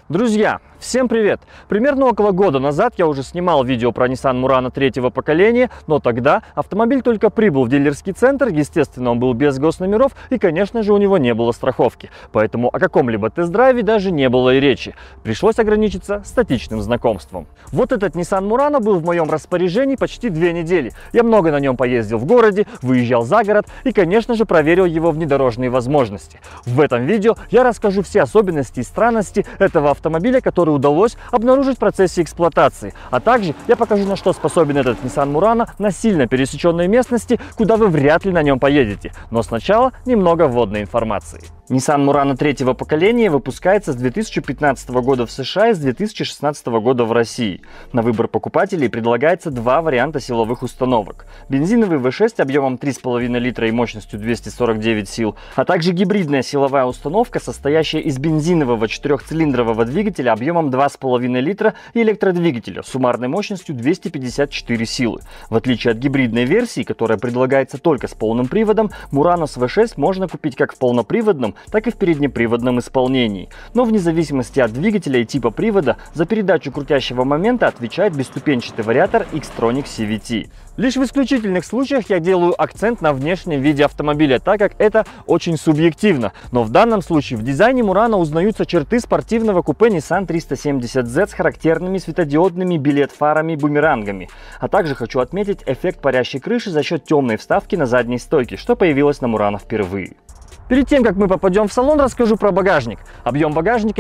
Друзья, всем привет! Примерно около года назад я уже снимал видео про Nissan Murano третьего поколения, но тогда автомобиль только прибыл в дилерский центр, естественно, он был без госномеров и, конечно же, у него не было страховки. Поэтому о каком-либо тест-драйве даже не было и речи. Пришлось ограничиться статичным знакомством. Вот этот Nissan Murano был в моем распоряжении почти 2 недели. Я много на нем поездил в городе, выезжал за город и, конечно же, проверил его внедорожные возможности. В этом видео я расскажу все особенности и странности этого автомобиля, который удалось обнаружить в процессе эксплуатации. А также я покажу, на что способен этот Nissan Murano на сильно пересеченной местности, куда вы вряд ли на нем поедете. Но сначала немного вводной информации. Nissan Murano третьего поколения выпускается с 2015 года в США и с 2016 года в России. На выбор покупателей предлагается два варианта силовых установок. Бензиновый V6 объемом 3,5 литра и мощностью 249 сил, а также гибридная силовая установка, состоящая из бензинового 4-цилиндрового двигателя объемом 2,5 литра и электродвигателя с суммарной мощностью 254 силы. В отличие от гибридной версии, которая предлагается только с полным приводом, Murano с V6 можно купить как в полноприводном, так и в переднеприводном исполнении. Но вне зависимости от двигателя и типа привода, за передачу крутящего момента отвечает бесступенчатый вариатор Xtronic CVT. Лишь в исключительных случаях я делаю акцент на внешнем виде автомобиля, так как это очень субъективно. Но в данном случае в дизайне Murano узнаются черты спортивного купе Nissan 370Z с характерными светодиодными билет-фарами-бумерангами. А также хочу отметить эффект парящей крыши за счет темной вставки на задней стойке, что появилось на Murano впервые. Перед тем, как мы попадем в салон, расскажу про багажник. Объем багажника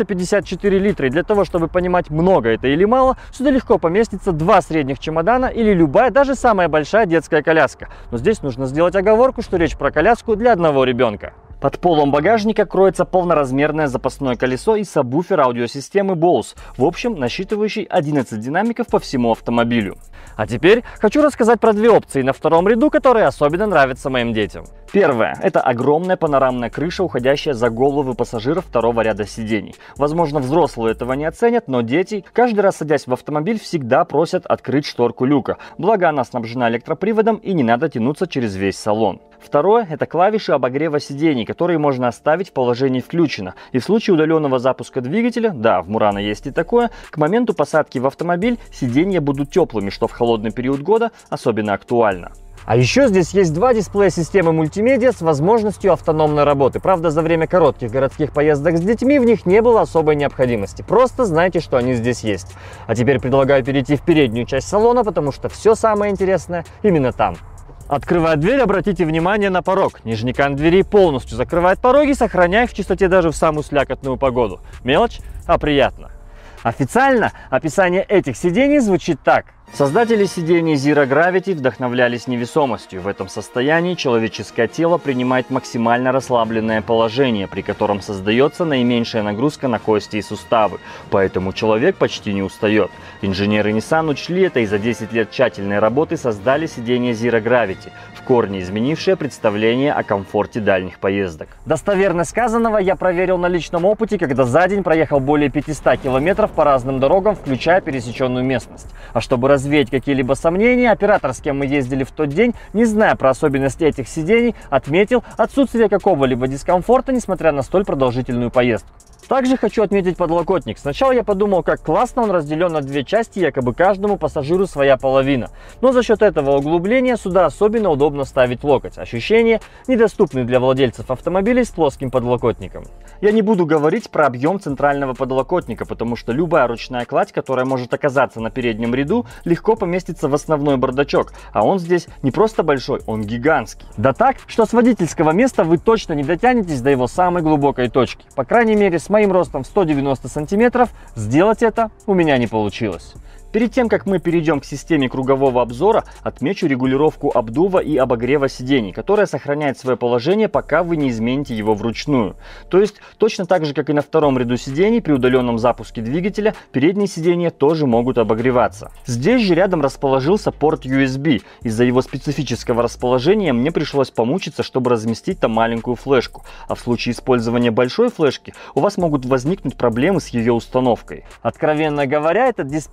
454 литра, и для того, чтобы понимать, много это или мало, сюда легко поместится 2 средних чемодана или любая, даже самая большая детская коляска. Но здесь нужно сделать оговорку, что речь про коляску для одного ребенка. Под полом багажника кроется полноразмерное запасное колесо и сабвуфер аудиосистемы Bose, в общем насчитывающий 11 динамиков по всему автомобилю. А теперь хочу рассказать про две опции на втором ряду, которые особенно нравятся моим детям. Первое – это огромная панорамная крыша, уходящая за головы пассажиров второго ряда сидений. Возможно, взрослые этого не оценят, но дети, каждый раз садясь в автомобиль, всегда просят открыть шторку люка. Благо она снабжена электроприводом и не надо тянуться через весь салон. Второе – это клавиши обогрева сидений, которые можно оставить в положении «включено». И в случае удаленного запуска двигателя, да, в Murano есть и такое, к моменту посадки в автомобиль сиденья будут теплыми, что в холодный период года особенно актуально. А еще здесь есть два дисплея системы мультимедиа с возможностью автономной работы. Правда, за время коротких городских поездок с детьми в них не было особой необходимости. Просто знайте, что они здесь есть. А теперь предлагаю перейти в переднюю часть салона, потому что все самое интересное именно там. Открывая дверь, обратите внимание на порог. Нижний кант двери полностью закрывает пороги, сохраняя их в чистоте даже в самую слякотную погоду. Мелочь, а приятно. Официально описание этих сидений звучит так. Создатели сидений Zero Gravity вдохновлялись невесомостью. В этом состоянии человеческое тело принимает максимально расслабленное положение, при котором создается наименьшая нагрузка на кости и суставы, поэтому человек почти не устает. Инженеры Nissan учли это и за 10 лет тщательной работы создали сиденье Zero Gravity, в корне изменившее представление о комфорте дальних поездок. Достоверность сказанного я проверил на личном опыте, когда за день проехал более 500 километров по разным дорогам, включая пересеченную местность. А чтобы развеять какие-либо сомнения, оператор, с кем мы ездили в тот день, не зная про особенности этих сидений, отметил отсутствие какого-либо дискомфорта, несмотря на столь продолжительную поездку. Также хочу отметить подлокотник. Сначала я подумал, как классно он разделен на две части, якобы каждому пассажиру своя половина. Но за счет этого углубления сюда особенно удобно ставить локоть. Ощущения недоступны для владельцев автомобилей с плоским подлокотником. Я не буду говорить про объем центрального подлокотника, потому что любая ручная кладь, которая может оказаться на переднем ряду, легко поместится в основной бардачок. А он здесь не просто большой, он гигантский. Да так, что с водительского места вы точно не дотянетесь до его самой глубокой точки. По крайней мере, с моим ростом в 190 сантиметров сделать это у меня не получилось. Перед тем, как мы перейдем к системе кругового обзора, отмечу регулировку обдува и обогрева сидений, которая сохраняет свое положение, пока вы не измените его вручную. То есть, точно так же, как и на втором ряду сидений, при удаленном запуске двигателя, передние сиденья тоже могут обогреваться. Здесь же рядом расположился порт USB. Из-за его специфического расположения мне пришлось помучиться, чтобы разместить там маленькую флешку. А в случае использования большой флешки, у вас могут возникнуть проблемы с ее установкой. Откровенно говоря, этот дисплей мало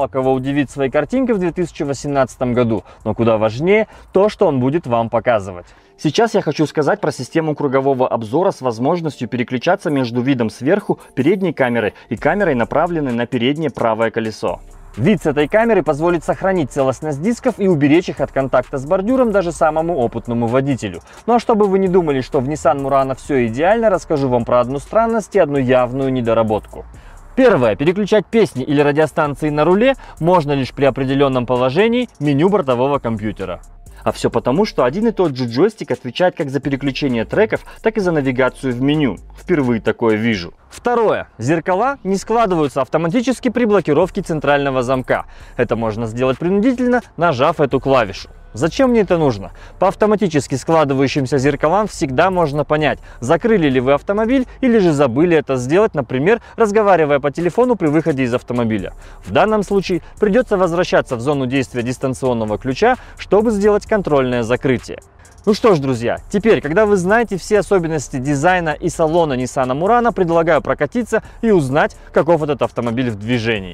мало кого удивит своей картинкой в 2018 году, но куда важнее то, что он будет вам показывать. Сейчас я хочу сказать про систему кругового обзора с возможностью переключаться между видом сверху, передней камерой и камерой, направленной на переднее правое колесо. Вид с этой камеры позволит сохранить целостность дисков и уберечь их от контакта с бордюром даже самому опытному водителю. Ну а чтобы вы не думали, что в Nissan Murano все идеально, расскажу вам про одну странность и одну явную недоработку. Первое. Переключать песни или радиостанции на руле можно лишь при определенном положении меню бортового компьютера. А все потому, что один и тот же джойстик отвечает как за переключение треков, так и за навигацию в меню. Впервые такое вижу. Второе. Зеркала не складываются автоматически при блокировке центрального замка. Это можно сделать принудительно, нажав эту клавишу. Зачем мне это нужно? По автоматически складывающимся зеркалам всегда можно понять, закрыли ли вы автомобиль или же забыли это сделать, например, разговаривая по телефону при выходе из автомобиля. В данном случае придется возвращаться в зону действия дистанционного ключа, чтобы сделать контрольное закрытие. Ну что ж, друзья, теперь, когда вы знаете все особенности дизайна и салона Nissan Murano, предлагаю прокатиться и узнать, каков этот автомобиль в движении.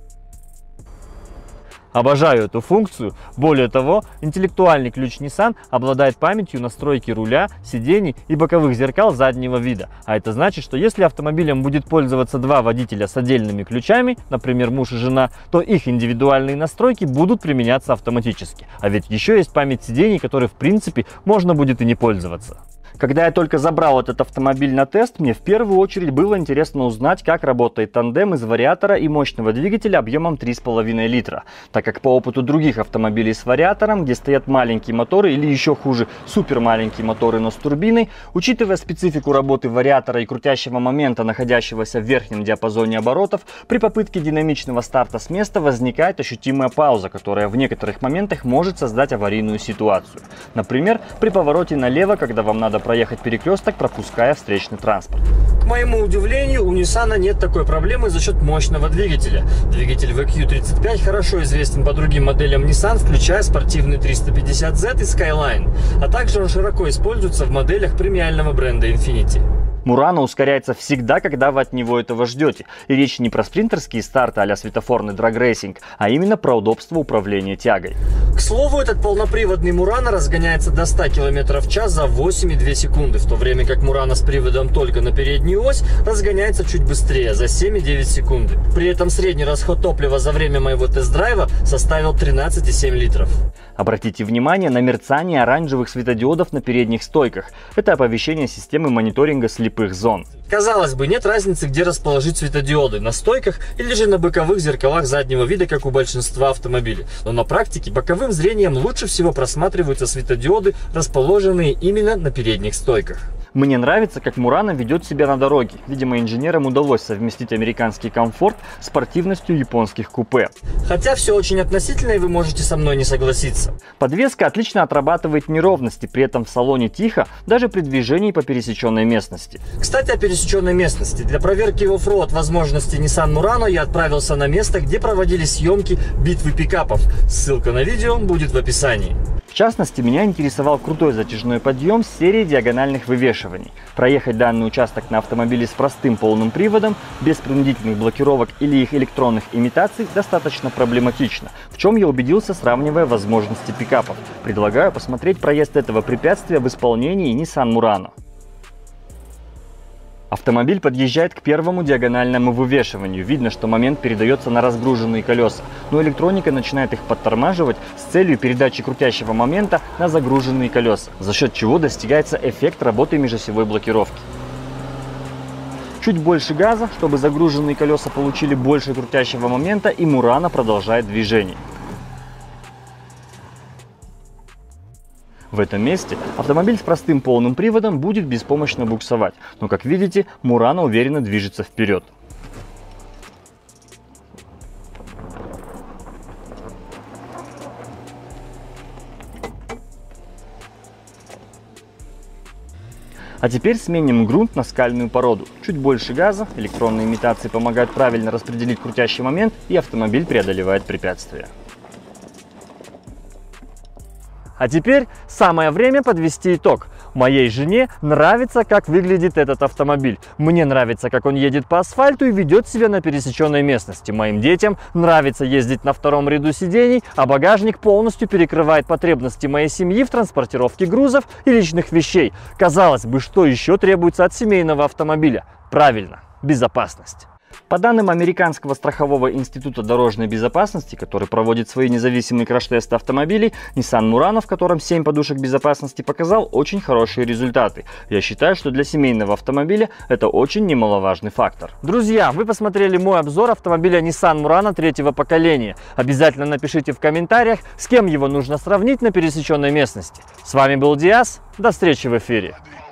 Обожаю эту функцию. Более того, интеллектуальный ключ Nissan обладает памятью настройки руля, сидений и боковых зеркал заднего вида. А это значит, что если автомобилем будет пользоваться два водителя с отдельными ключами, например, муж и жена, то их индивидуальные настройки будут применяться автоматически. А ведь еще есть память сидений, которой в принципе можно будет и не пользоваться. Когда я только забрал этот автомобиль на тест, мне в первую очередь было интересно узнать, как работает тандем из вариатора и мощного двигателя объемом 3,5 литра. Так как по опыту других автомобилей с вариатором, где стоят маленькие моторы или еще хуже, супер маленькие моторы, но с турбиной, учитывая специфику работы вариатора и крутящего момента, находящегося в верхнем диапазоне оборотов, при попытке динамичного старта с места возникает ощутимая пауза, которая в некоторых моментах может создать аварийную ситуацию. Например, при повороте налево, когда вам надо проехать перекресток, пропуская встречный транспорт. К моему удивлению, у Nissan нет такой проблемы за счет мощного двигателя. Двигатель VQ35 хорошо известен по другим моделям Nissan, включая спортивный 350Z и Skyline, а также он широко используется в моделях премиального бренда Infiniti. Murano ускоряется всегда, когда вы от него этого ждете. И речь не про спринтерские старты а-ля светофорный драг-рейсинг, а именно про удобство управления тягой. К слову, этот полноприводный Murano разгоняется до 100 км в час за 8,2 секунды, в то время как Murano с приводом только на переднюю ось разгоняется чуть быстрее, за 7,9 секунды. При этом средний расход топлива за время моего тест-драйва составил 13,7 литров. Обратите внимание на мерцание оранжевых светодиодов на передних стойках. Это оповещение системы мониторинга слепых зон. Казалось бы, нет разницы, где расположить светодиоды, на стойках или же на боковых зеркалах заднего вида, как у большинства автомобилей. Но на практике боковым зрением лучше всего просматриваются светодиоды, расположенные именно на передних стойках. Мне нравится, как Murano ведет себя на дороге. Видимо, инженерам удалось совместить американский комфорт с спортивностью японских купе. Хотя все очень относительно, и вы можете со мной не согласиться. Подвеска отлично отрабатывает неровности, при этом в салоне тихо, даже при движении по пересеченной местности. Кстати, о пересеченной местности. Для проверки оффроуд возможностей Nissan Murano я отправился на место, где проводились съемки битвы пикапов. Ссылка на видео будет в описании. В частности, меня интересовал крутой затяжной подъем с серией диагональных вывешиваний. Проехать данный участок на автомобиле с простым полным приводом, без принудительных блокировок или их электронных имитаций, достаточно проблематично, в чем я убедился, сравнивая возможности пикапов. Предлагаю посмотреть проезд этого препятствия в исполнении Nissan Murano. Автомобиль подъезжает к первому диагональному вывешиванию. Видно, что момент передается на разгруженные колеса, но электроника начинает их подтормаживать с целью передачи крутящего момента на загруженные колеса, за счет чего достигается эффект работы межосевой блокировки. Чуть больше газа, чтобы загруженные колеса получили больше крутящего момента, и Murano продолжает движение. В этом месте автомобиль с простым полным приводом будет беспомощно буксовать, но, как видите, Murano уверенно движется вперед. А теперь сменим грунт на скальную породу. Чуть больше газа, электронные имитации помогают правильно распределить крутящий момент, и автомобиль преодолевает препятствия. А теперь самое время подвести итог. Моей жене нравится, как выглядит этот автомобиль. Мне нравится, как он едет по асфальту и ведет себя на пересеченной местности. Моим детям нравится ездить на втором ряду сидений, а багажник полностью перекрывает потребности моей семьи в транспортировке грузов и личных вещей. Казалось бы, что еще требуется от семейного автомобиля? Правильно, безопасность. По данным Американского страхового института дорожной безопасности, который проводит свои независимые краш-тесты автомобилей, Nissan Murano, в котором 7 подушек безопасности, показал очень хорошие результаты. Я считаю, что для семейного автомобиля это очень немаловажный фактор. Друзья, вы посмотрели мой обзор автомобиля Nissan Murano 3-го поколения. Обязательно напишите в комментариях, с кем его нужно сравнить на пересеченной местности. С вами был Диас, до встречи в эфире.